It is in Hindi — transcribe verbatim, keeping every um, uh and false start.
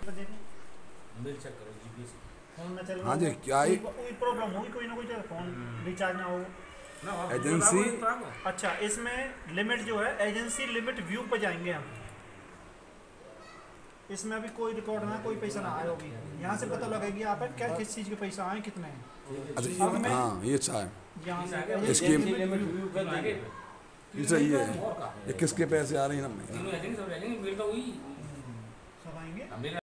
बिल चेक करो जीपीएस फोन में चल रहा हाँ जी क्या है कोई प्रॉब्लम होगी कोई ना कोई तो फोन रिचार्ज ना हो ना एजेंसी अच्छा इसमें लिमिट जो है एजेंसी लिमिट व्यू पे जाएंगे हम इसमें अभी कोई रिकॉर्ड ना कोई पैसा ना आया होगी यहाँ से पता लगेगी आप क्या किस चीज़ के पैसा आए कितने हैं अच्छा हाँ ये अच्छा है यहाँ से इसकी आगे ये सही है ये किसके पैसे आ रहे हैं तीनों एजेंसी सब एजेंसी बिल तो हुई सब आएंगे हम भी